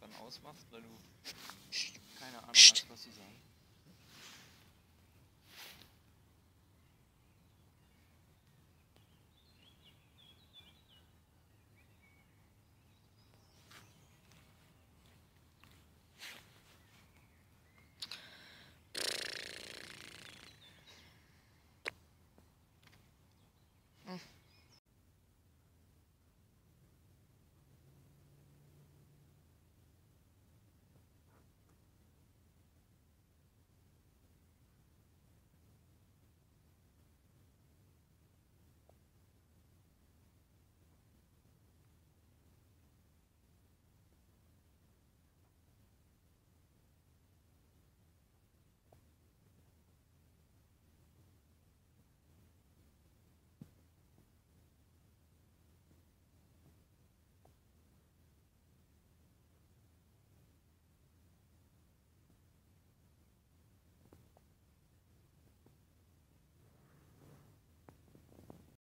irgendwann ausmachst, weil du Psst. keine Ahnung Psst. hast, was zu sagen.